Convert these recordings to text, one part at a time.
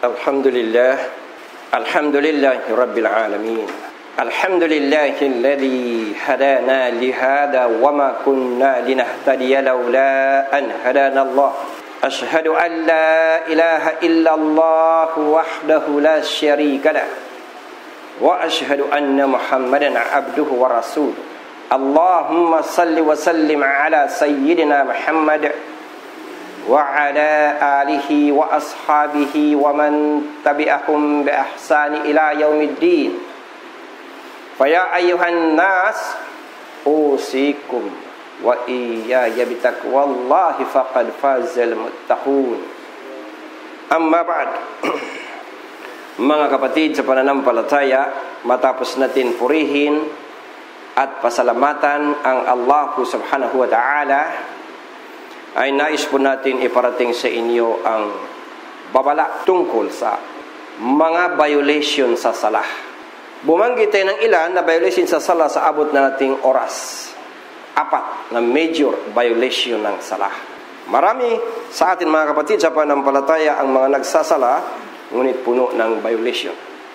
Alhamdulillah, alhamdulillahi rabbil alamin. Alhamdulillahilladzi hadana lihada wama kunna linahtadiya laula an hadana Allah. Ashhadu an la ilaha illallah wahdahu la syarika lah. Wa ashhadu anna Muhammadan abduhu wa rasuluh. Allahumma salli wa sallim ala sayyidina Muhammad wa ala alihi wa ashabihi wa man tabi'ahum bi ihsani ila yaumiddin. Fa ya ayyuhan nas usikum wa iyaya bitaqwallahi faqad fazal muttaqun. Amma ba'd. Mga kapatid sa pananampalataya, matapos natin purihin at pasalamatan ang Allah subhanahu wa ta'ala, ay nais po natin iparating sa inyo ang babala tungkol sa mga violation sa salah. Bumanggit tayo ng ilan na violation sa salah sa abot na nating oras. 4 na major violation ng salah. Marami sa atin mga kapatid sa pananampalataya ang mga nagsasala, ngunit puno ng violation.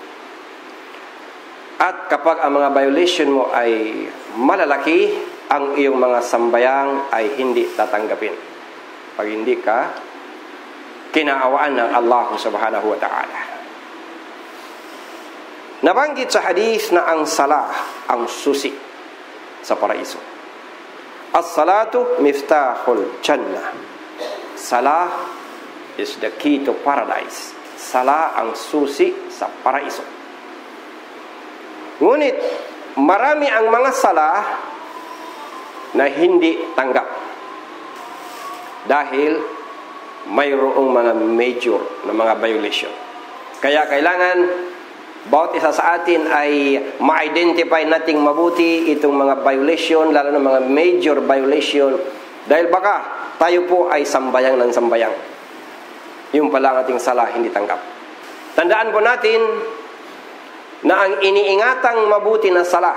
At kapag ang mga violation mo ay malalaki, ang iyong mga sambayang ay hindi tatanggapin pag hindi ka kinaawaan ng Allah subhanahu wa ta'ala. Nabanggit sa hadith na ang salah ang susi sa paraiso. As-salatu miftahul jannah. Salah is the key to paradise. Salah ang susi sa paraiso. Ngunit marami ang mga salah na hindi tanggap dahil mayroong mga major na mga violation. Kaya kailangan bawat isa sa atin ay ma-identify nating mabuti itong mga violation, lalo na mga major violation, dahil baka tayo po ay sambayang ng sambayang. Yung pala ang ating salah hindi tanggap. Tandaan po natin na ang iniingatang mabuti na salah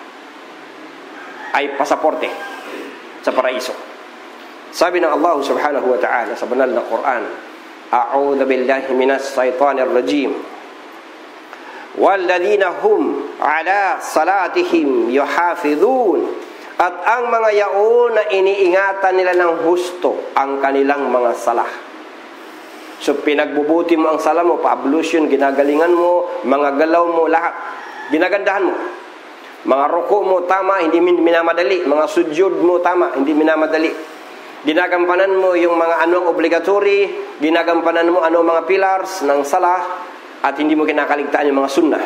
ay pasaporte sa paraiso. Sabi ng Allah subhanahu wa ta'ala sa banal na Quran, A'udhu billahi minas shaitanir rajim. Walladhina hum ala salatihim yuhafidhun. At ang mga yaon na iniingatan nila ng husto ang kanilang mga salah. So pinagbubuti mo ang sala mo, pa-ablution, ginagalingan mo, mga galaw mo, lahat ginagandahan mo. Mga ruko mo tama, hindi minamadali. Mga sudyod mo tama, hindi minamadali. Ginagampanan mo yung mga anong obligatory, ginagampanan mo anong mga pillars ng salah, at hindi mo kinakaligtaan yung mga sunnah.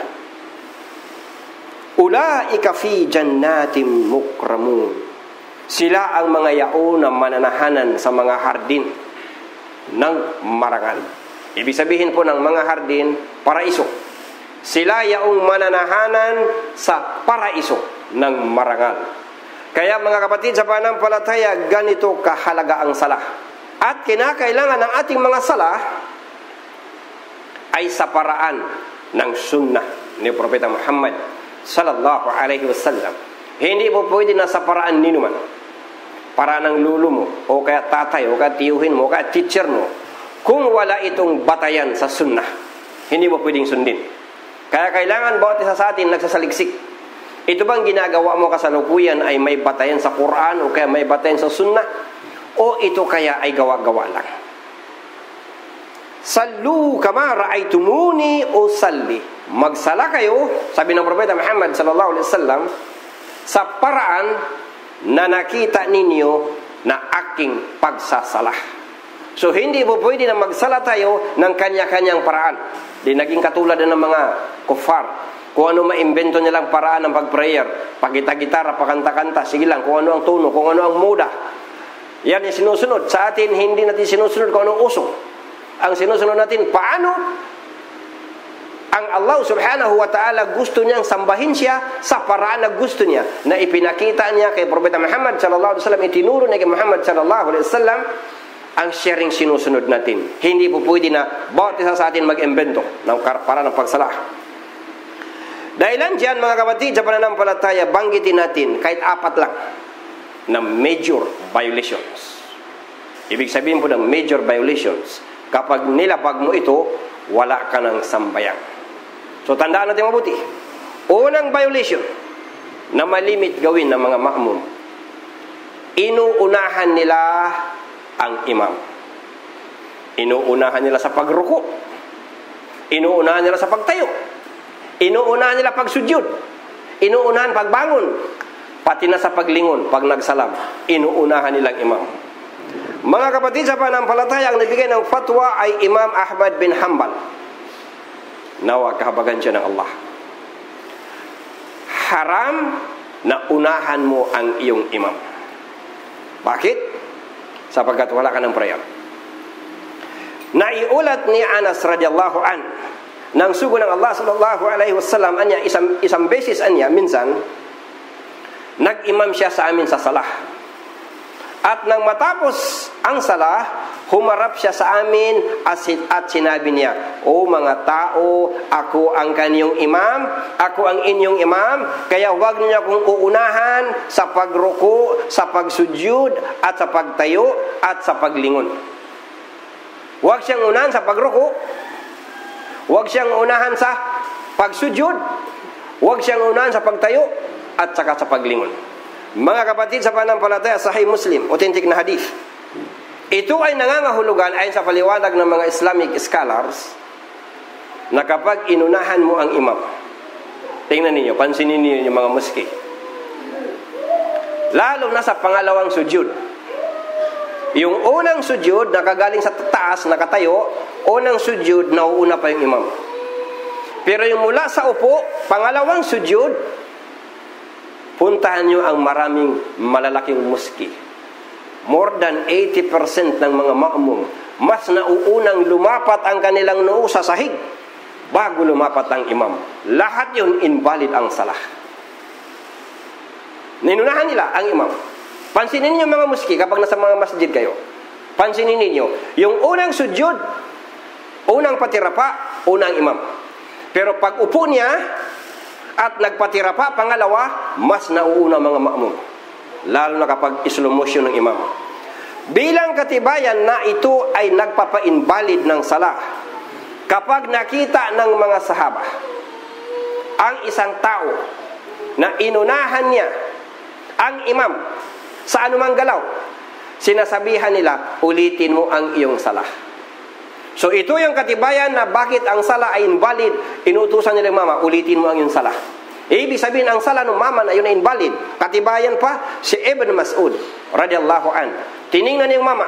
Ulaika fi jannatin mukramun. Sila ang mga yaon na mananahanan sa mga hardin ng marangal. Ibig sabihin po ng mga hardin, paraiso. Sila yaong mananahanan sa paraiso ng marangal. Kaya mga kapatid sa pananampalataya, ganito kahalaga ang salah. At kinakailangan ng ating mga salah ay sa paraan ng sunnah ni Propeta Muhammad sallallahu alaihi wasallam. Hindi po pwede na sa paraan ninuman. Paraan ng lulu mo, o kaya tatay, o kaya tiyuhin mo, o kaya teacher mo. Kung wala itong batayan sa sunnah, hindi mo pwedeng sundin. Kaya kailangan bawat isa sa atin nagsasaliksik. Ito bang ginagawa mo kasalukuyan ay may batayan sa Quran o kaya may batayan sa sunnah? O ito kaya ay gawa-gawa lang? Sallu kama ra'aytumuni usalli. Magsala kayo, sabi ng Propeta Muhammad sallallahu alaihi wasallam, sa paraan na nakita ninyo na aking pagsasala. So hindi po pwede na magsala tayo ng kanya-kanyang paraan. Di naging katulad ng mga kufar. Kung ano maimbento nilang paraan ng pag-prayer, pagita-gitara, pakanta-kanta, sige lang, kung ano ang tono, kung ano ang muda. Yan yung sinusunod. Sa atin, hindi natin sinusunod kung anong uso. Ang sinusunod natin, paano ang Allah subhanahu wa ta'ala gusto niyang sambahin siya sa paraan na gusto niya, na ipinakita niya kay Propeta Muhammad sallallahu alaihi wasallam, itinuro niya kay Muhammad sallallahu alaihi wasallam, ang sharing sinusunod natin. Hindi po pwede na bawat isa sa atin mag-imbento ng paraan ng pagsalah. Dahilan dyan mga kapatid sa pananampalataya, banggitin natin kahit 4 lang na major violations. Ibig sabihin po ng major violations, kapag nilapag mo ito, wala ka ng sambayang. So tandaan natin mabuti. Unang violation na malimit gawin ng mga ma'mum, inuunahan nila ang imam. Inuunahan nila sa pagruko. Inuunahan nila sa pagtayo. Inuunahan nila pagsujud. Inuunahan pagbangon. Pati na sa paglingon, pag nagsalam, inuunahan nilang imam. Mga kapatid, sa pananampalataya, ang nabigay ng fatwa ay Imam Ahmad bin Hanbal. Nawa kahabagan siya ng Allah. Haram na unahan mo ang iyong imam. Bakit? Sapagkat wala ka ng prayer. Naiulat ni Anas radhiyallahu an nang sugo ng Allah sallallahu alaihi wasallam anya isang beses anya minsan nag-imam siya sa amin sa salah. At nang matapos ang salah, humarap siya sa amin at sinabi niya, "O mga tao, ako ang kanyong imam, ako ang inyong imam, kaya huwag niyo akong uunahan sa pagruko, sa pagsujud, at sa pagtayo, at sa paglingon." Huwag siyang unahan sa pagruko, huwag siyang unahan sa pagsujud, huwag siyang unahan sa pagtayo, at saka sa paglingon. Mga kapatid, sa pananampalataya, Sahih Muslim, authentic na hadith. Ito ay nangangahulugan ayon sa paliwanag ng mga Islamic scholars na kapag inunahan mo ang imam, tingnan ninyo, pansinin ninyo yung mga muski, lalo na sa pangalawang sujud. Yung unang sujud, nakagaling sa taas, nakatayo, unang sujud, nauuna pa yung imam. Pero yung mula sa upo, pangalawang sujud, puntahan nyo ang maraming malalaking muski. More than 80% ng mga ma'mum, mas nauunang lumapat ang kanilang noo sa sahig bago lumapat ang imam. Lahat yun, invalid ang salah. Ninunahan nila ang imam. Pansinin niyo mga muski kapag nasa mga masjid kayo. Pansinin niyo, yung unang sujud, unang patirapa, unang imam. Pero pag upo niya at nagpatira pa, pangalawa, mas nauuna mga ma'mum. Lalo na kapag slow motion ng imam. Bilang katibayan na ito ay nagpapa-invalid ng salah, kapag nakita ng mga sahaba ang isang tao na inunahan niya ang imam sa anumang galaw, sinasabihan nila, ulitin mo ang iyong salah. So ito yung katibayan na bakit ang sala ay invalid. Inutusan nila yung mama, ulitin mo ang iyong sala. Ibig sabihin ang sala ng mama na yun ay invalid. Katibayan pa si Ibn Mas'ud radhiyallahu an. Tiningnan niya yung mama.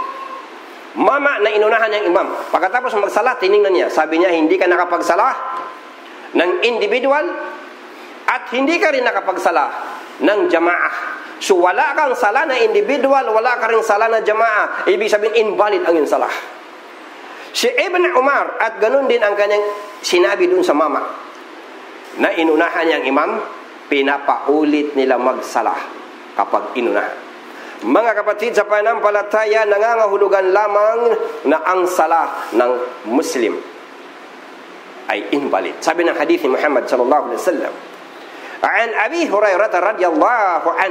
Mama na inunahan niyang imam. Pagkatapos magsala, tiningnan niya. Sabi niya, hindi ka nakapagsala ng individual at hindi ka rin nakapagsala ng jamaah. So wala kang sala na individual, wala ka rin sala na jamaah. Ibig sabihin invalid ang iyong sala. Si Ibn Umar, at ganun din ang kanyang sinabi dun sa mama, na inunahan niyang imam, pinapaulit nila magsalah kapag inunahan. Mga kapatid, sa pananampalataya, nangangahulugan lamang na ang salah ng Muslim ay invalid. Sabi ng hadith ni Muhammad sallallahu alaihi wasallam, an Abi Hurairah radhiyallahu an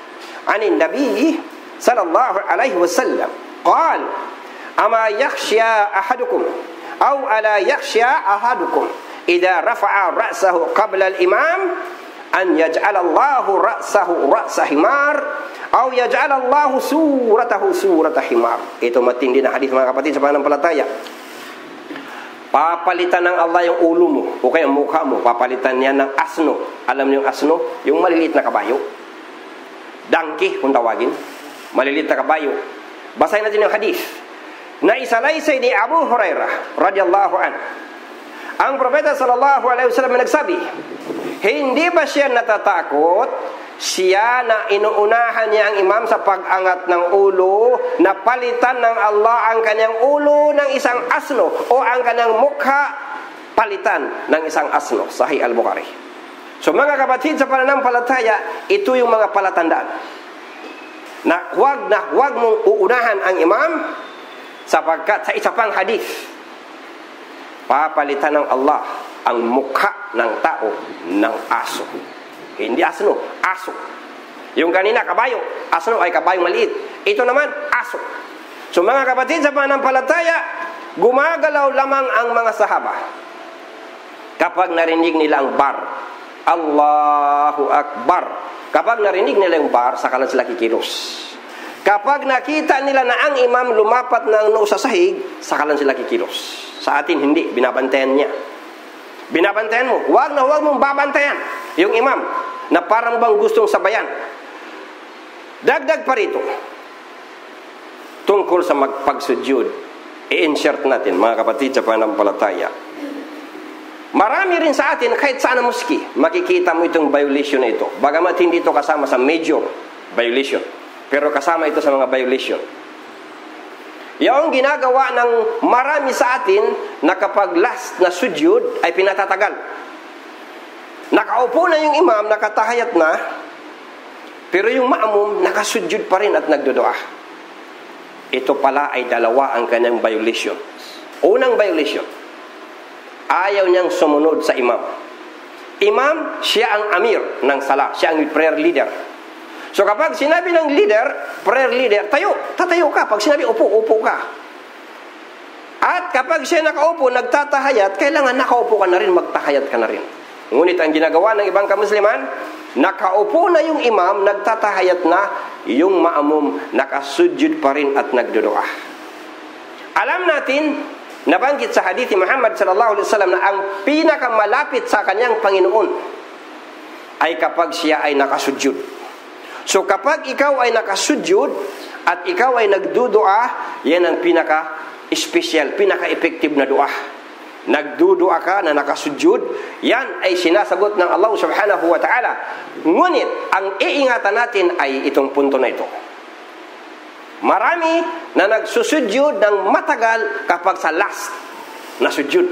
Nabi sallallahu alaihi wasallam qala, ama yakhsha ahadukum aw ala yakhsha ahadukum idza rafa'a ra'sahu qabla al-imam an yaj'ala Allahu ra'sahu ra'sa himar aw yaj'ala Allahu suratahu surata himar. Ito matindi na hadith mga kapatid sa pananampalataya. Papalitan ng Allah yung ulo mo o kaya mukha mo, papalitan niya ng asno. Alam niyo yung asno? Yung maliliit na kabayo. Donkey kung tawagin. Maliliit na kabayo. Basahin natin yung hadith na isalaysay ni Abu Hurairah radhiyallahu an. Ang propeta sallallahu alaihi wasallam nagsabi, hindi ba siya natatakot, siya na inuunahan niya ang imam sa pag-angat ng ulo, na palitan ng Allah ang kanyang ulo ng isang asno o ang kanyang mukha palitan ng isang asno. Sahih al-Bukhari. So mga kapatid sa pananampalataya, ito yung mga palatandaan na huwag mong uunahan ang imam, sapagkat sa isa pang hadith, papalitan ng Allah ang mukha ng tao ng aso. Hindi asno, aso. Yung kanina kabayo, asno ay kabayong maliit. Ito naman, aso. So mga kapatid sa pananampalataya, gumagalaw lamang ang mga sahaba kapag narinig nila ang bar. Allahu Akbar. Kapag narinig nila yung bar, saka lang sila kikilos. Kapag nakita nila na ang imam lumapat ng noo sa sahig, saka lang sila kikilos. Sa atin, hindi. Binabantayan niya. Binabantayan mo. Huwag mong babantayan yung imam na parang bang gustong sabayan. Dagdag pa rito, tungkol sa magpagsudyod, i-insert natin, mga kapatid sa pananampalataya. Marami rin sa atin, kahit saan na muski, makikita mo itong violation na ito. Bagamat hindi ito kasama sa major violation, pero kasama ito sa mga violation. Yung ginagawa ng marami sa atin na kapag last na sudyod ay pinatatagal. Nakaupo na yung imam, nakatahayat na, pero yung ma'mum nakasudyod pa rin at nagdudua. Ito pala ay dalawa ang kanyang violation. Unang violation, ayaw niyang sumunod sa imam. Imam, siya ang amir ng sala, siya ang prayer leader. So kapag sinabi ng leader, prayer leader, tatayo ka. Pag sinabi upo, upo ka. At kapag siya nakaupo, nagtatahayat, kailangan nakaupo ka na rin, magtahayat ka na rin. Ngunit ang ginagawa ng ibang kamusliman, nakaupo na yung imam, nagtatahayat na, yung ma'mum nakasudyod pa rin at nagdudua. Alam natin, nabanggit sa hadith ni Muhammad sallallahu alaihi wasallam na ang pinakamalapit sa kanyang Panginoon ay kapag siya ay nakasudyod. So kapag ikaw ay nakasudyod at ikaw ay nagdudua, yan ang pinaka-special, pinaka-effective na dua. Nagdudua ka na nakasudyod, yan ay sinasagot ng Allah subhanahu wa ta'ala. Ngunit ang iingatan natin ay itong punto na ito. Marami na nagsusudyod ng matagal kapag sa last na sudyod.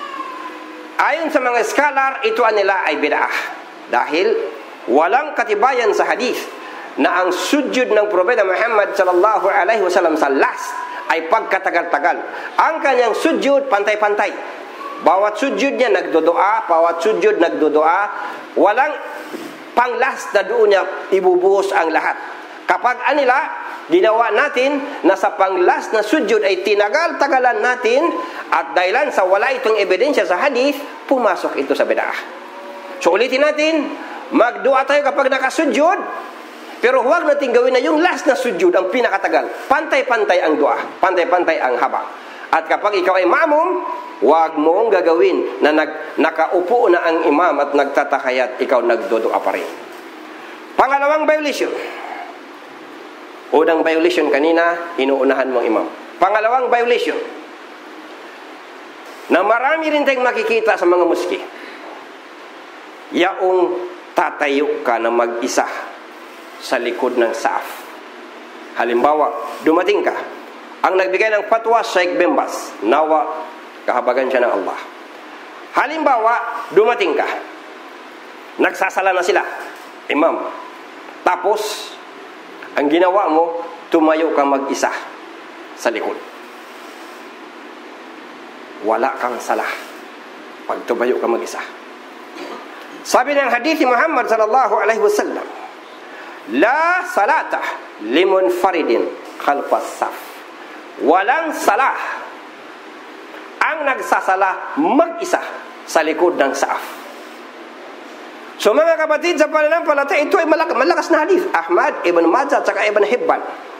Ayon sa mga scholar, ito nila ay bid'ah. Dahil walang katibayan sa hadith na ang sudyod ng Propeta Muhammad sallallahu alaihi wasallam sa last ay pagkatagal-tagal. Ang kanyang sudyod pantay-pantay. Bawat sudyod niya nagdudua, bawat sudyod nagdudua, walang pang-last na doon niya ibubuhos ang lahat. Kapag anila, ginawa natin na sa pang-last na sudyod ay tinagal-tagalan natin at dahilan sa wala itong ebidensya sa hadith, pumasok ito sa bid'ah. So ulitin natin, magdua tayo kapag nakasudyod, pero huwag natin gawin na yung last na sudyod ang pinakatagal. Pantay-pantay ang dua, pantay-pantay ang haba. At kapag ikaw ay ma'mum, huwag mong gagawin na nakaupo na ang imam at nagtatahayat, ikaw nagdudua pa rin. Pangalawang violation. Unang violation kanina, inuunahan mong imam. Pangalawang violation, na marami rin tayong makikita sa mga muski, yaong tatayo ka na mag-isa sa likod ng saaf. Halimbawa, dumating ka, ang nagbigay ng fatwa, Sheikh bin Baz, nawa kahabagan siya ng Allah. Halimbawa, dumating ka, nagsasala na sila, imam. Tapos, ang ginawa mo, tumayo ka mag-isa sa likod. Wala kang sala pag tumayo ka mag-isa. Sabi ng hadith ni Muhammad sallallahu alaihi wasallam, la salata limunfaridin khalfas saf. Walang salah ang nagsasala mag-isa sa likod ng saaf. So mga kapatid sa pananampalataya, ito ay malakas na hadith. Ahmad, Ibn Majah, at Ibn Hibban.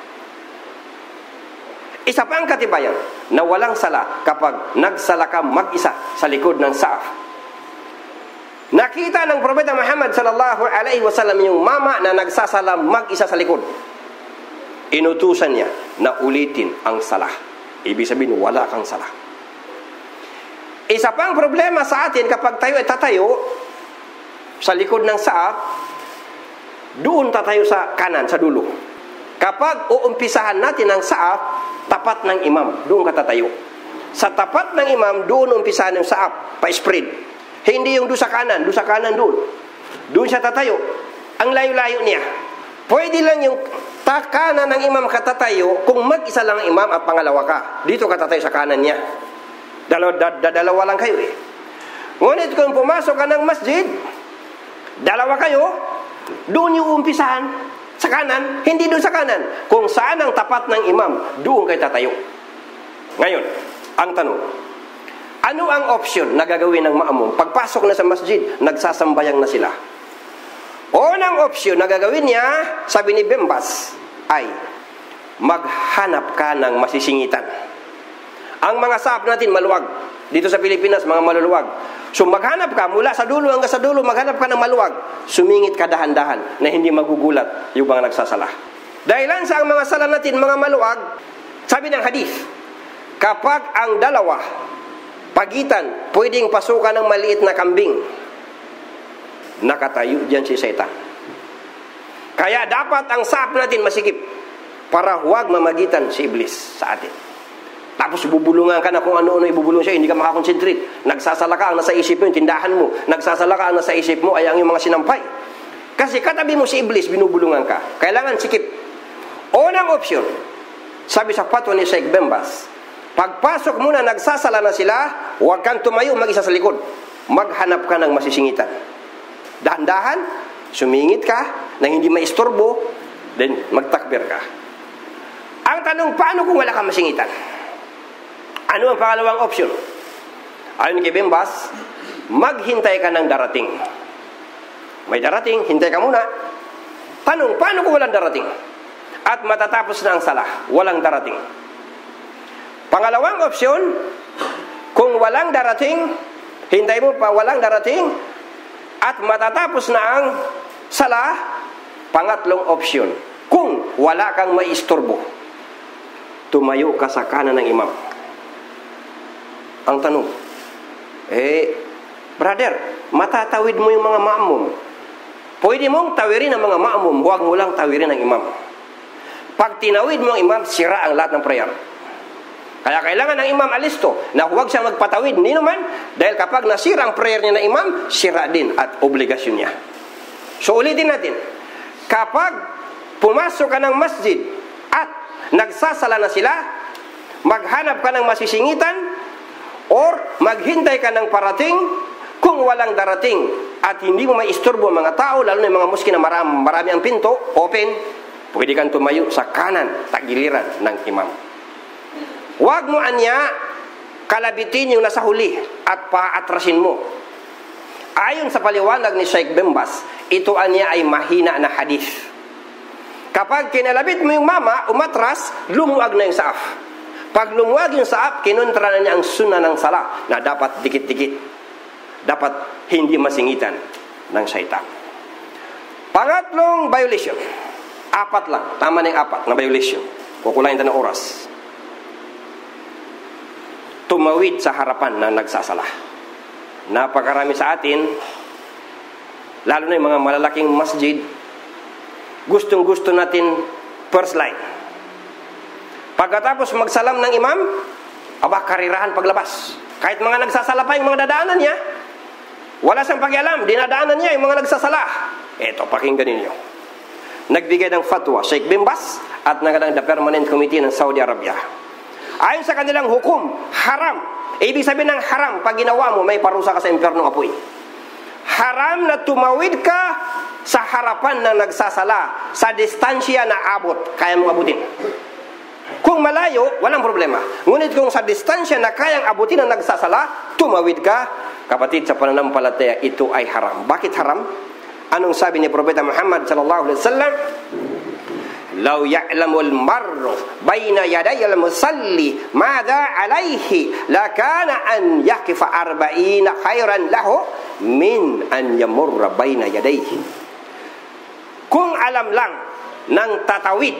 Isa pang katibayan na walang sala kapag nagsala ka mag-isa sa likod ng saaf. Nakita ng Propeta Muhammad sallallahu alaihi wasallam yung mama na nagsasala mag-isa sa likod. Inutusan niya na ulitin ang salah. Ibig sabihin, wala kang salah. Isa pang problema sa atin kapag tayo ay tatayo sa likod ng saaf, doon tatayo sa kanan, sa dulo. Kapag uumpisahan natin ang saaf, tapat ng imam, doon ka tatayo. Sa tapat ng imam, doon umpisahan ng saaf, pa-spread. Hindi yung doon sa kanan doon. Doon siya tatayo. Ang layo-layo niya. Pwede lang yung kanan ng imam katatayo kung mag-isa lang ang imam at pangalawa ka. Dito ka tatayo sa kanan niya. Dalawa lang kayo eh. Ngunit kung pumasok ka ng masjid, dalawa kayo, doon yung umpisahan sa kanan, hindi doon sa kanan. Kung saan ang tapat ng imam, doon kayo tatayo. Ngayon, Ang tanong, ano ang option na gagawin ng maamum? Pagpasok na sa masjid, nagsasambayang na sila. Unang option na gagawin niya, sabi ni Bembas, ay maghanap ka ng masisingitan. Ang mga sahab natin maluwag. Dito sa Pilipinas, mga maluluwag. So maghanap ka, mula sa dulo hanggang sa dulo, maghanap ka ng maluwag. Sumingit ka dahan-dahan na hindi magugulat yung mga nagsasala. Dahilan sa ang mga sala natin, mga maluwag, sabi ng hadith, kapag ang dalawa, pagitan, pwedeng pasukan ng maliit na kambing, nakatayo dyan si Satan. Kaya dapat ang sahab natin masikip para huwag mamagitan si Iblis sa atin. Tapos bubulungan ka na kung ano-ano ibubulong siya, hindi ka makakonsentrate. Nagsasala ka, ang nasa isip mo yung tindahan mo. Nagsasala ka, ang nasa isip mo ay ang yung mga sinampay. Kasi katabi mo si Iblis, binubulungan ka. Kailangan sikip. Unang option, sabi sa fatwa ni Sheikh Bembas, pagpasok mo na nagsasala na sila, huwag kang tumayo mag-isa sa likod. Maghanap ka ng masisingitan. Dahan-dahan, sumingit ka, nang hindi maistorbo, then magtakbir ka. Ang tanong, paano kung wala kang masingitan? Ano ang pangalawang option? Ayon kay Bembas, maghintay ka ng darating. May darating, hintay ka muna. Tanong, paano kung walang darating? At matatapos na ang salah, walang darating. Pangalawang option, kung walang darating, hintay mo pa walang darating, at matatapos na ang salah. Pangatlong option, kung wala kang maistorbo, tumayo ka sa kanan ng imam. Ang tanong, brother, matatawid mo yung mga maamum. Pwede mong tawirin ang mga maamum, huwag mo lang tawirin ang imam. Pag tinawid mo ang imam, sira ang lahat ng prayer. Kaya kailangan ng imam alisto na huwag siyang magpatawid ni naman, dahil kapag nasira ang prayer niya ng imam, sira din at obligasyon niya. So ulitin natin, kapag pumasok ka ng masjid at nagsasala na sila, maghanap ka ng masisingitan or maghintay ka ng parating. Kung walang darating at hindi mo maisturbo ang mga tao, lalo na yung mga muski na marami ang pinto, open, pwede kang tumayo sa kanan, tagiliran ng imam. Huwag mo anya kalabitin yung nasa huli at paatrasin mo. Ayon sa paliwanag ni Sheikh Bembas, ito anya ay mahina na hadith. Kapag kinalabit mo yung mama, umatras, lumuwag na yung saaf. Pag lumuwag yung saaf, kinontra na niya ang sunnah ng sala na dapat dikit-dikit. Dapat hindi masingitan ng syaitan. Pangatlong violation. 4 lang. Tama na yung 4 na violation. Kukulain tayo ng oras. Tumawid sa harapan ng nagsasala. Napakarami sa atin, lalo na yung mga malalaking masjid, gustong-gusto natin first line. Pagkatapos magsalam ng imam, karirahan paglabas. Kahit mga nagsasala pa yung mga dadaanan niya, wala siyang pakialam, dinadaanan niya yung mga nagsasala. Eto, pakinggan ninyo. Nagbigay ng fatwa, Sheikh Bembas at ng the Permanent Committee ng Saudi Arabia. Ayon sa kanilang hukum, haram. Ibig sabihin ng haram, pag ginawa mo, may parusa ka sa impyernong apoy. Haram na tumawid ka sa harapan ng nagsasala sa distansya na abot, kaya mong abutin. Kung malayo, walang problema. Ngunit kung sa distansya na kayang abutin ng nagsasala, tumawid ka, kapatid, sa pananampalataya, ito ay haram. Bakit haram? Anong sabi ni Propeta Muhammad sallallahu alaihi wasallam? Law ya'lamul marru baina yaday al-musalli madha alayhi lakana an yaqifa 40 khairan lahu min an yamurra baina yadayhi. Kung alam lang ng tatawid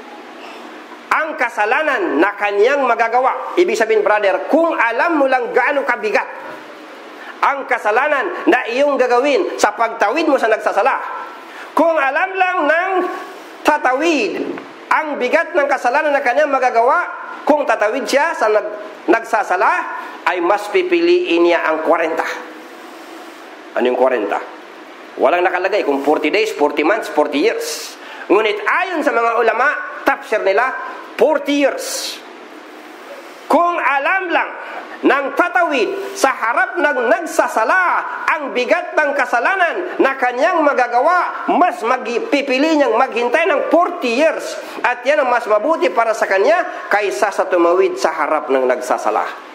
ang kasalanan na kanyang magagawa, ibig sabihin, brother, kung alam mo lang gaano kabigat ang kasalanan na iyong gagawin sa pagtawid mo sa nagsasala, kung alam lang ng tatawid ang bigat ng kasalanan na kanyang magagawa, kung tatawid siya sa nagsasala, ay mas pipiliin niya ang 40. Ano yung 40? Walang nakalagay kung 40 days, 40 months, 40 years. Ngunit ayon sa mga ulama, tafsir nila, 40 years. Kung alam lang ng tatawid sa harap ng nagsasala ang bigat ng kasalanan na kanyang magagawa, mas pipili niyang maghintay ng 40 years. At yan ang mas mabuti para sa kanya kaysa sa tumawid sa harap ng nagsasala.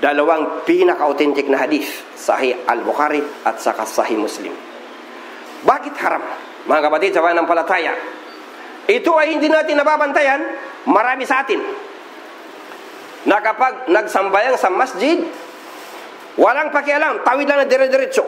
Dalawang pinaka-authentic na hadith, Sahih Al-Bukhari at saka Sahih Muslim. Bakit haram? Mga kapatid sa pananampalataya, ito ay hindi natin nababantayan. Marami sa atin na kapag nagsambayang sa masjid, walang pakialam, tawid lang na dire-diretso.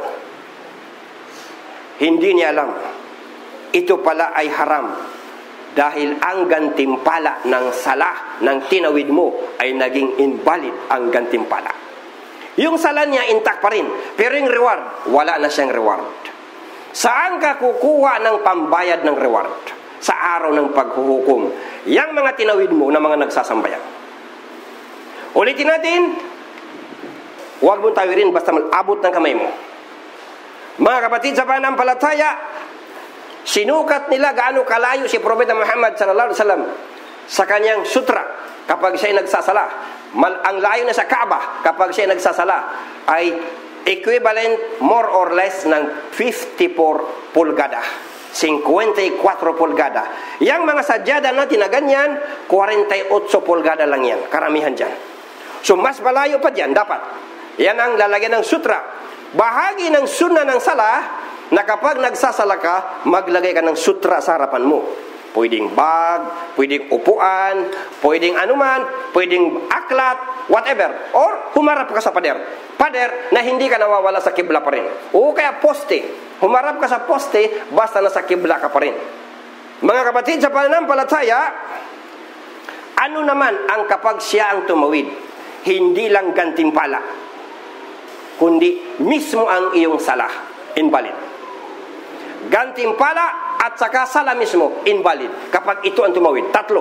Hindi niya alam, ito pala ay haram dahil ang gantimpala ng sala ng tinawid mo ay naging invalid ang gantimpala. Yung sala niya intact pa rin, pero yung reward, wala na siyang reward. Saan ka kukuha ng pambayad ng reward? Sa araw ng paghuhukom, yang mga tinawid mo na mga nagsasambayan. Ulitin natin, huwag mong tawirin basta malabot ng kamay mo. Mga kapatid sa pananampalataya, sinukat nila gaano kalayo si Propeta Muhammad sallallahu alaihi wasallam sa kanyang sutra kapag siya nagsasala. Ang layo na sa Kaaba kapag siya nagsasala ay equivalent more or less ng 54 pulgada. 54 pulgada. Yang mga sadyada natin na ganyan, 48 pulgada lang yan. Karamihan dyan. So, mas malayo pa dyan, dapat. Yan ang lalagyan ng sutra. Bahagi ng sunnah ng sala, na kapag nagsasala ka, maglagay ka ng sutra sa harapan mo. Pwedeng bag, pwedeng upuan, pwedeng anuman, pwedeng aklat, whatever. Or, humarap ka sa pader. Pader na hindi ka nawawala sa kibla pa rin. O kaya poste. Humarap ka sa poste, basta nasa kibla ka pa rin. Mga kapatid sa pananampalataya, ano naman ang kapag siya ang tumawid? Hindi lang gantimpala, kundi mismo ang iyong sala, invalid. Gantimpala at saka sala mismo, invalid. Kapag ito ang tumawid, tatlo.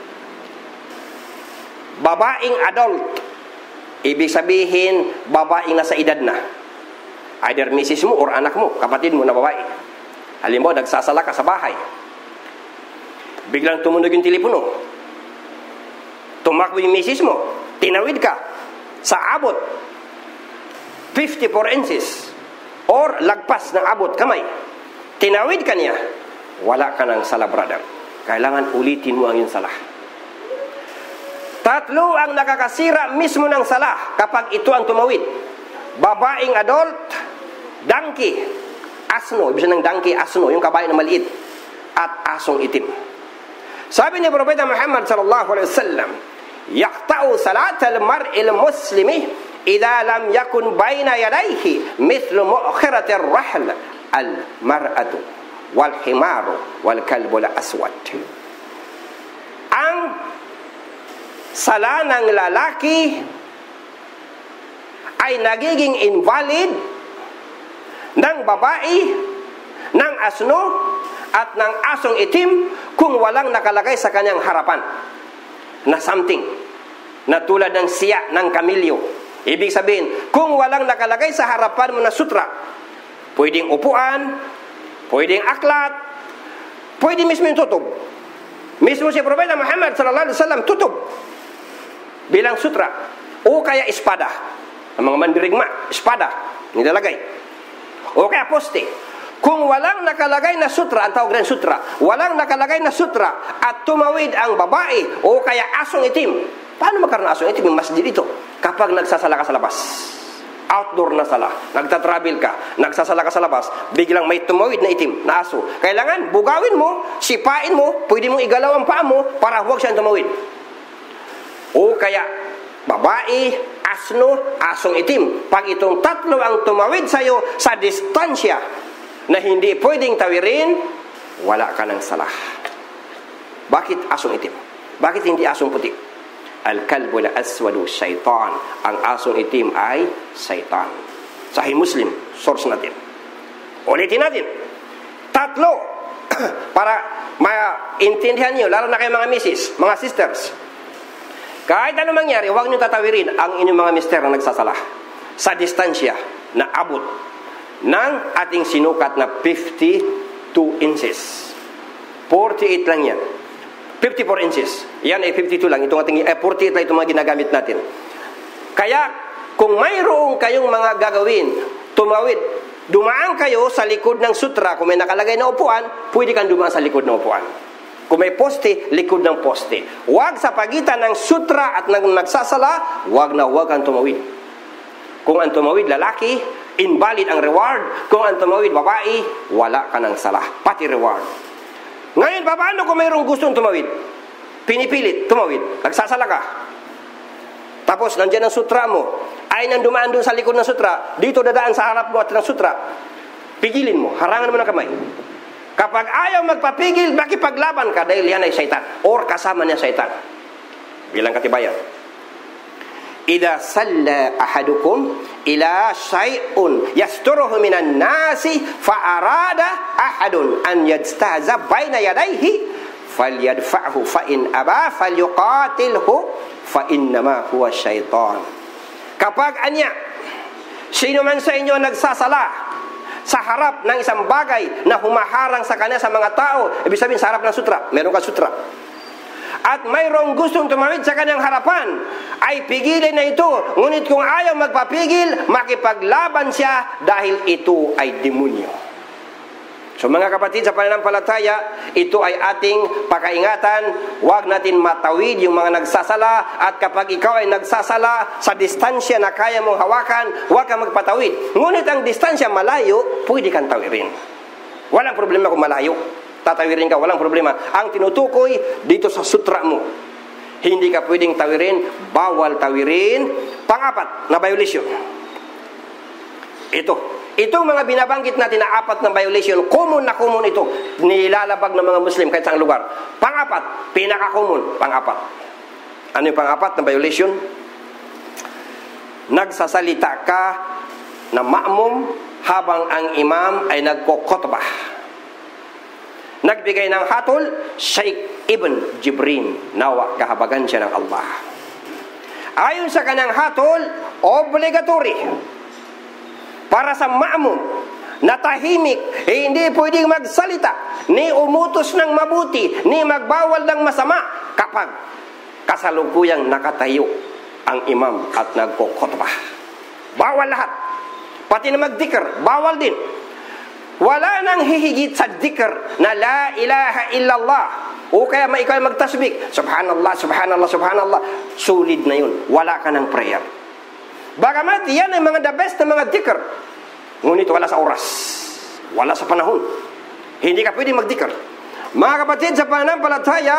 Babaeng adult, ibig sabihin, babaeng nasa edad na. Either misis mo or anak mo, kapatid mo na babae. Halimbawa, nagsasala ka sa bahay. Biglang tumunog yung telepono. Tumakbo yung misis mo. Tinawid ka sa abot 54 inches or lagpas ng abot kamay. Tinawid ka niya. Wala ka ng sala, brother. Kailangan ulitin mo ang iyong sala. Tatlo ang nakakasira mismo ng sala kapag ito ang tumawid. Babaeng adult, donkey, asno, ibig sabihin ng donkey, asno, yung kabayo na maliit, at asong itim. Sabi ni Propeta Muhammad sallallahu alaihi wasallam, yaqta'u salatal mar'il muslimi idza lam yakun baina yadayhi mithlu mu'khiratir rahl al mar'atu wal himaru wal kalbu al aswad. Ang sala ng lalaki ay nagiging invalid ng babae, ng asno, at ng asong itim kung walang nakalagay sa kanyang harapan na something na tulad ng siya ng kamilyo. Ibig sabihin, kung walang nakalagay sa harapan mo na sutra, pwedeng upuan, pwedeng aklat, pwede mismo yung tutob. Mismo si Propeta Muhammad sallallahu alaihi wasallam tutob bilang sutra, o kaya espada. Ang mga mandirigma, espada nilalagay, o kaya poste. Kung walang nakalagay na sutra, ang tawag rin sutra, walang nakalagay na sutra at tumawid ang babae o kaya asong itim, paano magkaroon ng asong itim yung masjid ito? Kapag nagsasala ka sa labas, outdoor na sala, nagtatravel ka, nagsasala ka sa labas, biglang may tumawid na itim na aso, kailangan bugawin mo, sipain mo, pwede mong igalaw ang paa mo para huwag siyang tumawid. O kaya babae, asno, asong itim, pag itong tatlo ang tumawid sa'yo sa distansya na hindi pwedeng tawirin, wala ka ng salah. Bakit asong itim? Bakit hindi asong puti? Al-kalbu al-aswadu syaitan. Ang asong itim ay syaitan. Sahih Muslim, source natin. Ulitin natin. Tatlo, para maintindihan nyo, lalo na kayo mga misis, mga sisters. Kahit ano mangyari, huwag nyo tatawirin ang inyong mga mister na nagsasala sa distansya na abot ng ating sinukat na 52 inches. 48 lang yan. 54 inches. Yan ay 52 lang. Itong ating 48 lang itong mga ginagamit natin. Kaya, kung mayroong kayong mga gagawin, tumawid, dumaan kayo sa likod ng sutra, kung may nakalagay na upuan, pwede kang dumaan sa likod ng upuan. Kung may poste, likod ng poste. Huwag sa pagitan ng sutra at ng nagsasala, huwag na huwag kang tumawid. Kung ang tumawid lalaki, invalid ang reward. Kung ang tumawid babae, wala ka ng salah, pati reward. Ngayon, paano kung mayroong gustong tumawid? Pinipilit, tumawid, nagsasala ka. Tapos, nandiyan ang sutra mo. Ay nang dumaan doon sa likod ng sutra, dito dadaan sa harap mo at ng sutra. Pigilin mo, harangan mo ng kamay. Kapag ayaw magpapigil, makipaglaban ka dahil yan ay syaitan or kasama niya syaitan. Bilang katibayan. Idza salla ahadukum ila syai'un yasturuhu minan nasi fa arada ahadun an yajtaza baina yadayhi falyadfa'hu fa in aba falyuqatilhu fa innama huwa syaitan. Kapag anya, sino man sa inyo nagsasala sa harap ng isang bagay na humaharang sa kanya sa mga tao, ibig sabihin sa harap ng sutra, meron ka sutra, at mayroong gustong tumawid sa kanyang harapan, ay pigilin na ito. Ngunit kung ayaw magpapigil, makipaglaban siya dahil ito ay demonyo. So mga kapatid, sa pananampalataya, ito ay ating pakaingatan. Huwag natin matawid yung mga nagsasala, at kapag ikaw ay nagsasala sa distansya na kaya mong hawakan, huwag kang magpatawid. Ngunit ang distansya malayo, pwede kang tawirin. Walang problema kung malayo. Tatawirin ka, walang problema. Ang tinutukoy dito sa sutra mo, hindi ka pwedeng tawirin, bawal tawirin. Pang-apat na violation. Itong mga binabanggit natin na apat na violation, common na common ito, nilalabag ng mga Muslim kahit saang lugar. Pang-apat, pinaka-common, pang-apat. Ano yung pang-apat na violation? Nagsasalita ka na ma'mum habang ang imam ay nagkukotbah. Nagbigay ng hatol, Sheikh Ibn Jibrin, nawa kahabagan siya ng Allah. Ayon sa kanang hatol, obligatory para sa ma'mum na tahimik, hindi pwedeng magsalita, ni umutos ng mabuti, ni magbawal ng masama kapag kasalukuyang nakatayo ang imam at nagkukutbah. Bawal lahat. Pati na magdikr, bawal din. Wala nang hihigit sa dikr na la ilaha illallah. O kaya ikaw magtasbih, subhanallah, subhanallah, subhanallah. Sulit na yun. Wala ka ng prayer. Bagamat yan ay mga the best na mga dikr, ngunit wala sa oras, wala sa panahon. Hindi ka pwede magdikr. Mga kapatid, sa pananampalataya,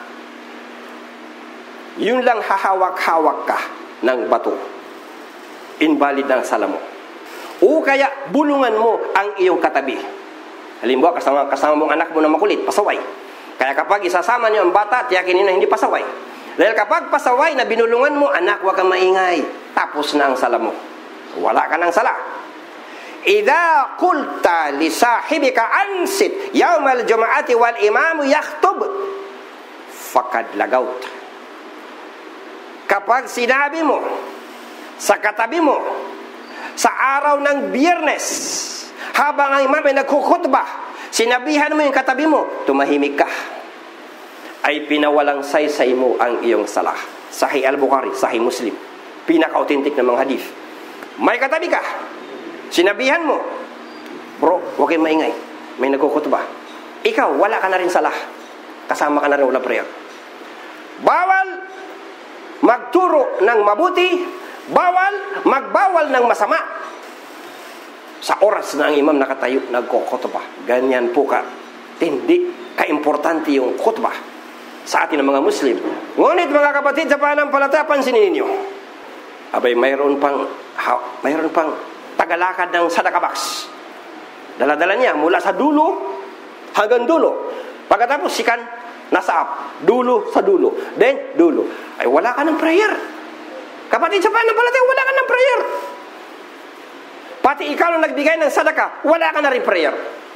yun lang hahawak-hawak ka ng bato. Invalid ang sala mo. O kaya bulungan mo ang iyong katabi. Halimbawa, kasama mong anak mo na makulit, pasaway. Kaya kapag isasama niyo ang bata, tiyakin niyo na hindi pasaway. Dahil kapag pasaway na binulungan mo, anak, huwag kang maingay. Tapos na ang sala mo. Wala ka ng sala. Idza qulta li sahibika ansit yawmal jum'ati wal imamu yakhutub faqad lagawt. Kapag sinabi mo sa katabi mo sa araw ng Biyernes, habang ang imam ay nagkukhutbah, sinabihan mo yung katabi mo, tumahimik ka, ay pinawalang saysay mo ang iyong salah. Sahih Al-Bukhari, Sahih Muslim, pinaka-authentic ng mga hadith. May katabi ka, sinabihan mo, bro, huwag kayong maingay, may nagkukhutbah. Ikaw, wala ka na rin salah, kasama ka na rin wala prayer. Bawal magturo ng mabuti, bawal magbawal ng masama sa oras na ang imam nakatayo nagkukhutbah. Ganyan po ka hindi ka-importante yung khutbah sa atin ng mga Muslim. Ngunit mga kapatid, sa pananampalataya, pansinin ninyo, abay mayroon pang tagalakad ng sadaka box. Dala-dala niya mula sa dulo hanggang dulo. Pagkatapos sikan nasa up, dulo sa dulo, then dulo. Ay wala ka ng prayer. Kapatid, sa pananampalataya, wala ka ng prayer. Pati ikaw nung nagbigay ng sadaka, wala ka na rin prayer.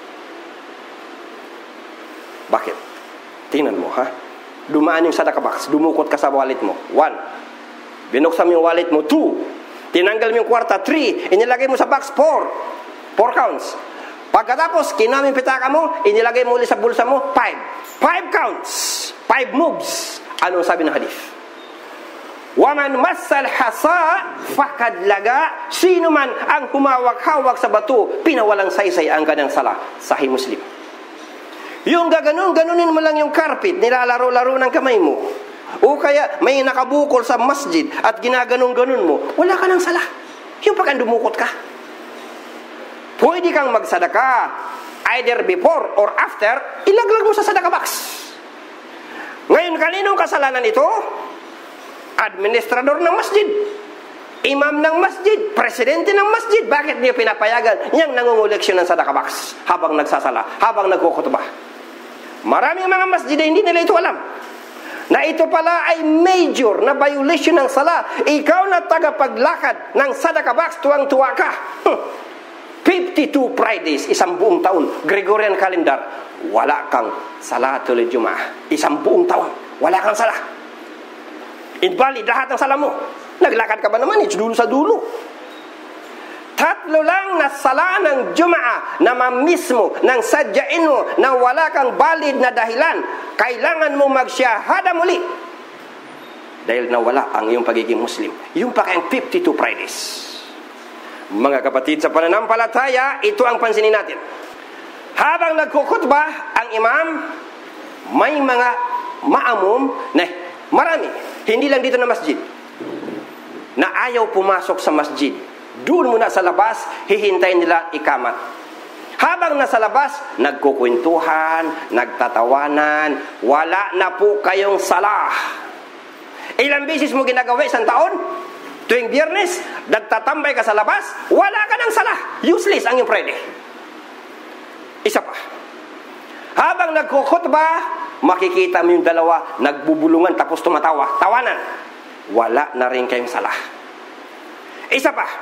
Bakit? Tingnan mo, ha? Dumaan yung sadaka box, dumukot ka sa wallet mo. 1. Binuksan mo yung wallet mo. 2. Tinanggal mo yung kwarta. 3. Inilagay mo sa box. 4 counts. Pagkatapos, kinaming pitaka mo, inilagay mo ulit sa bulsa mo. 5 counts. 5 moves. Anong sabi ng hadith? Waman massal hasa fakad laga. Sino man ang humawak-hawak sa bato, pinawalang saysay ang kanyang sala. Sahih Muslim. Yung ganunin mo lang yung carpet, nilalaro-laro ng kamay mo. O kaya may nakabukol sa masjid at ginaganon-ganon mo, wala ka ng sala. Yung pag dumukot ka. Pwede kang magsadaka either before or after, ilaglag mo sa sadaka box. Ngayon, kaninong kasalanan ito? Administrador ng masjid, imam ng masjid, presidente ng masjid. Bakit niyo pinapayagan niyang nangunguleksyon ng sadaka box habang nagsasala, habang nagkukutubah? Maraming mga masjid hindi nila ito alam na ito pala ay major na violation ng sala. Ikaw na tagapaglakad ng sadaka box, tuwang-tuwa ka. 52 Fridays, isang buong taon, Gregorian calendar, wala kang salatul Jumaah. Isang buong taon, wala kang sala. Invalid lahat ng sala mo. Naglakad ka ba naman? It's dulo sa dulo. 3 lang na sala ng Jumaah na mamiss mo, nang sadyain mo, na wala kang valid na dahilan, kailangan mo magsyahada muli. Dahil nawala ang iyong pagiging Muslim. Yung pa kayang 52 Fridays. Mga kapatid sa pananampalataya, ito ang pansinin natin. Habang nagkukutbah ang imam, may mga maamum na marami, hindi lang dito na masjid, na ayaw pumasok sa masjid. Doon muna sa labas, hihintayin nila ikamat. Habang nasa labas, nagkukwentuhan, nagtatawanan, wala na po kayong salah. Ilang beses mo ginagawa isang taon? Tuwing Biyernes, nagtatambay ka sa labas, wala ka ng salah. Useless ang iyong Friday. Isa pa. Habang nagkukutbah, makikita mo yung dalawa, nagbubulungan tapos tumatawa, tawanan. Wala na rin kayong salah. Isa pa.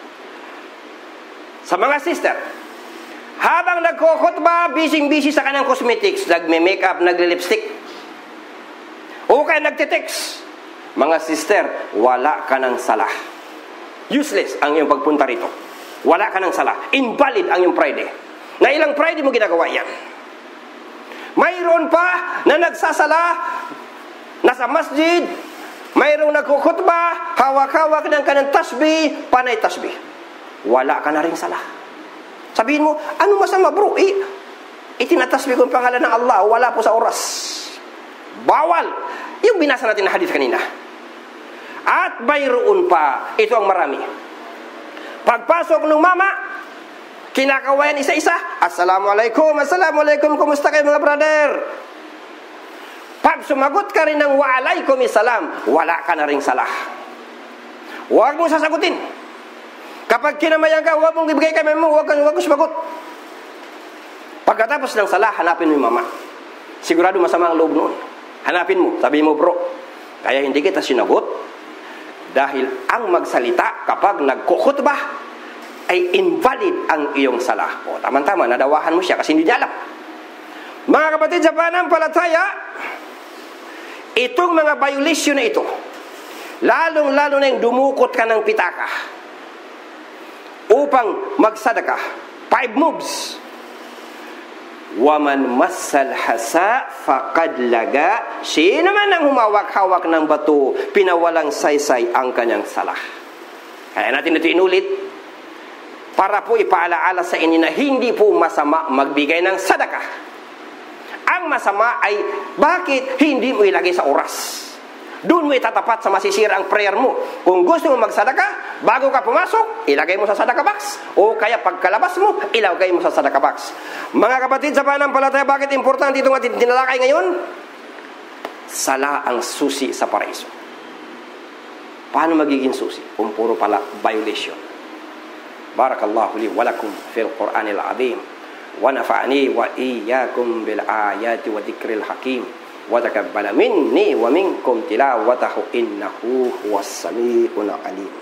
Sa mga sister, habang nagkukutbah, busy-busy sa kanang cosmetics, nagme-makeup, nagle-lipstick, o kaya nagtitext. Mga sister, wala ka ng salah. Useless ang iyong pagpunta rito. Wala ka ng salah. Invalid ang iyong Friday. Na ilang Friday mo ginagawa yan. Mayroon pa na nagsasala, nasa masjid, mayroong nagkukutbah, hawak-hawak ng kanang tasbih, panay tasbih. Wala ka na rin salah. Sabihin mo, ano masama bro? Itinatasbih ko ang pangalan ng Allah, wala po sa oras. Bawal. Yung binasa natin na hadith kanina. At mayroon pa, ito ang marami. Pagpasok ng mama, kinakawayan isa-isa. Assalamualaikum, assalamualaikum, kumusta kayo mga brother? Pag sumagot ka rin ng waalaikumsalam, wala ka na ring salah. Huwag mo sasagutin. Kapag kinamayan ka, huwag mong ibigay kay mama mo, huwag kang sumagot. Pagkatapos ng salah, hanapin mo yung mama. Sigurado masama ang loob noon. Hanapin mo, sabi mo bro, kaya hindi kita sinagot dahil ang magsalita kapag nagkukutbah ay invalid ang iyong salah. O tama-tama, nadawahan mo siya kasi hindi niya alam. Mga kapatid sa pananampalataya, itong mga violation na ito, lalong-lalo na yung dumukot ka ng pitaka upang magsadaka, 5 moves. Waman massal hasa faqad laga. Sino man ang humawak-hawak ng bato, pinawalang saysay ang kanyang salah. Kaya natin ito inulit para po ipaalaala sa inyo na hindi po masama magbigay ng sadaka. Ang masama ay bakit hindi mo ilagay sa oras. Doon mo itatapat sa masisira ang prayer mo. Kung gusto mo magsadaka, bago ka pumasok, ilagay mo sa sadaka box. O kaya pagkalabas mo, ilagay mo sa sadaka box. Mga kapatid sa pananampalataya, bakit importante itong ating tinalakay ngayon? Sala ang susi sa paraiso. Paano magiging susi? Kung puro pala violation. Barakallahu li walakum fil Qur'anil azim. Wa nafa'ani wa iyyakum bil ayati wa dzikril hakim. Wa taqabbala minni wa minkum tilawatahu innahu huwas samiul alim.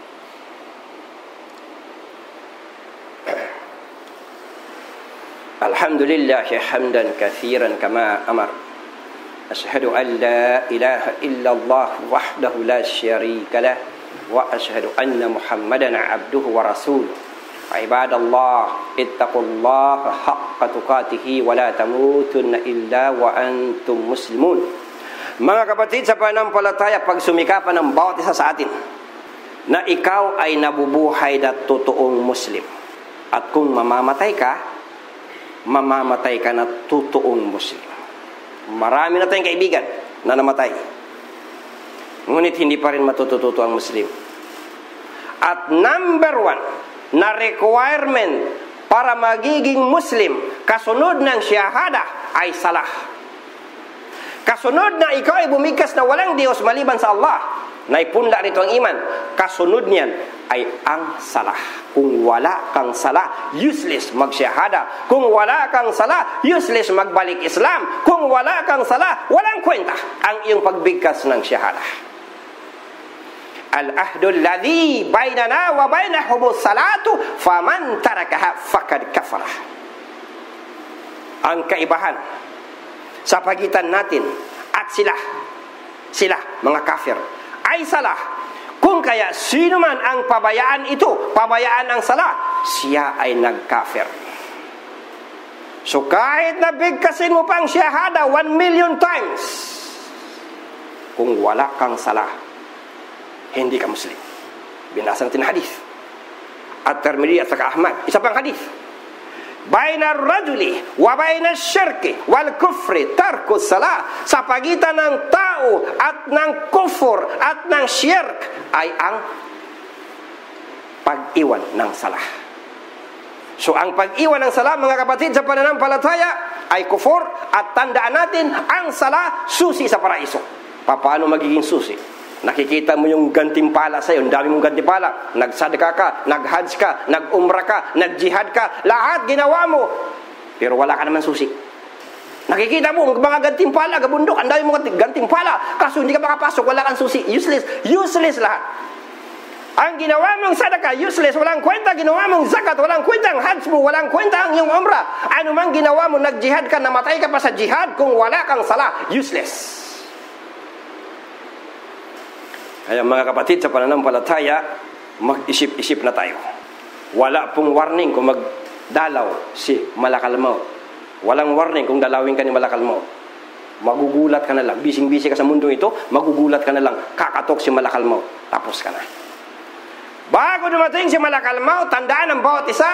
Alhamdulillah hamdan katsiran kama amar. Ashhadu an la ilaha illallah wahdahu la syarika lah wa ashhadu anna Muhammadan abduhu wa rasuluh. Ibadallah ittaqullaha haqqa tuqatih wa la tamutunna illa wa antum muslimun. Mga kapatid sa pananampalataya, pag sumikapan ng bawat isa sa atin na ikaw ay nabubuhay na totoong Muslim, at kung mamamatay ka na totoong Muslim. Marami na tayong kaibigan na namatay, ngunit hindi pa rin matututo ang Muslim. At number 1 na requirement para magiging Muslim, kasunod ng syahada ay salah. Kasunod na ikaw ay bumigkas na walang Diyos maliban sa Allah, na ipunla rito ang iman, kasunod niyan ay ang salah. Kung wala kang salah, useless magsyahada. Kung wala kang salah, useless magbalik Islam. Kung wala kang salah, walang kwenta ang iyong pagbigkas ng syahada. Al-ahdu alladhi bainana wa bainahum salatu faman tarakaha faqad kafara. Ang kaibahan sa pagitan natin at sila mga kafir ay salah. Kung kaya sino man ang pabayaan ito, pabayaan ang salah, siya ay nagkafir. So kahit nabigkasin mo pang syahada 1,000,000 times, kung wala kang salah, hindi ka Muslim. Binasa natin hadith At-Tirmidhi at saka Ahmad. Isa pang hadith, baina ar-rajuli wa baina asy-syirki wal kufri tarkus salah. Sa pagitan ng tao at ng kufur at ng syirk ay ang pag-iwan ng salah. So ang pag-iwan ng salah, mga kapatid, sa pananampalataya ay kufur, at tandaan natin ang salah susi sa paraiso. Paano magiging susi? Nakikita mo yung gantimpala sa'yo, ang dami mong gantimpala. Nagsadaka ka, nag-hajj ka, nag-umrah ka, nag-jihad ka, lahat ginawa mo, pero wala ka naman susi. Nakikita mo mga gantimpala, gabundok, ang dami mong gantimpala, kaso hindi ka makapasok, wala kang susi. Useless lahat. Ang ginawa mong sadaka, useless, walang kwenta. Ginawa mong zakat, walang kwenta. Ang hajj mo, walang kwenta. Ang iyong umrah, ano mang ginawa mo, nag-jihad ka, namatay ka pa sa jihad, kung wala kang salah, useless. Kaya mga kapatid, sa pananampalataya, mag-isip-isip na tayo. Wala pong warning kung magdalaw si Malakal Maut. Walang warning kung dalawin ka ni Malakal Maut. Magugulat ka na lang. Bising-bisi ka sa mundo ito, magugulat ka na lang. Kakatok si Malakal Maut. Tapos ka na. Bago dumating si Malakal Maut, tandaan ang bawat isa.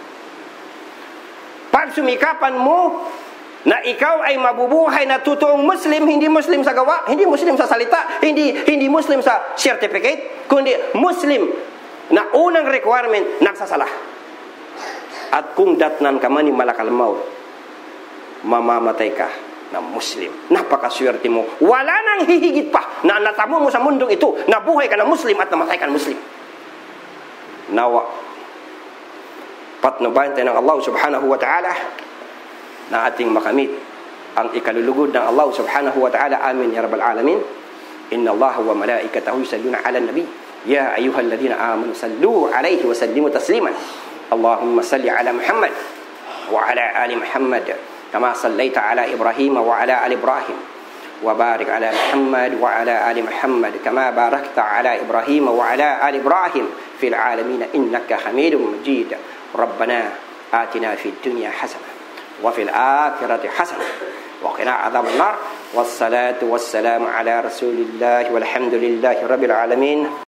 Pag sumikapan mo na ikaw ay mabubuhay na totoong Muslim, hindi Muslim sa gawa, hindi Muslim sa salita, hindi Muslim sa certificate, kundi Muslim na unang requirement, nagsasalah. At kung datnan ka man ni Malakal Maut, mamamatay ka na Muslim. Napakaswerte mo. Wala nang hihigit pa na natamo mo sa mundong ito na buhay ka na Muslim at namatay ka na Muslim. Nawa, patnubayan tayo ng Allah subhanahu wa ta'ala na ating makamit ang ikalulugod ng Allah subhanahu wa ta'ala. Amin ya rabbal alamin. Inna Allah wa malaikatahu yusalluna ala nabi ya ayyuhalladhina amanu sallu alaihi wa sallimu tasliman. Allahumma salli ala Muhammad wa ala ali Muhammad kama sallaita ala Ibrahim wa ala ali Ibrahim wa barik ala Muhammad wa ala ali Muhammad kama barakta ala Ibrahim wa ala ali Ibrahim fil alamin innaka Hamidum Majid. Rabbana atina fid dunya hasanah وفي الآخرة حسنة وقنا عذاب النار والصلاة والسلام على رسول الله والحمد لله رب العالمين.